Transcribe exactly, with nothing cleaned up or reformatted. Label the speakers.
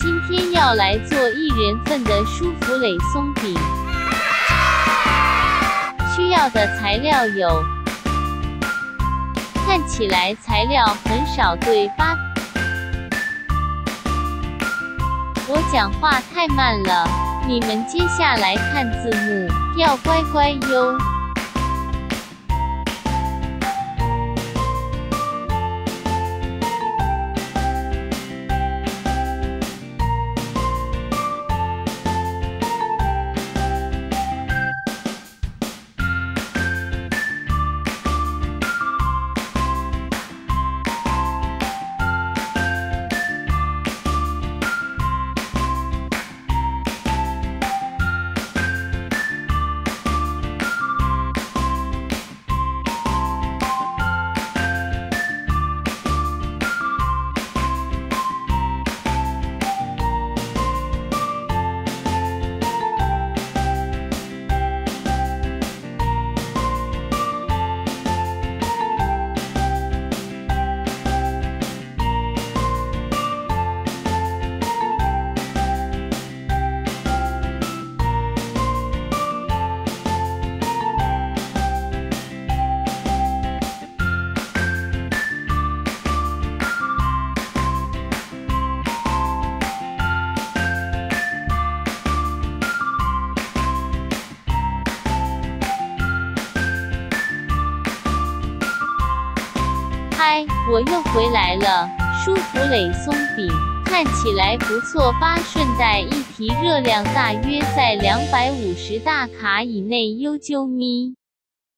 Speaker 1: 今天要来做一人份的舒芙蕾松饼，需要的材料有，看起来材料很少，对吧？我讲话太慢了，你们接下来看字幕，要乖乖哟。嗨，我又回来了。舒芙蕾松饼看起来不错吧？顺带一提，热量大约在两百五十大卡以内，悠啾咪。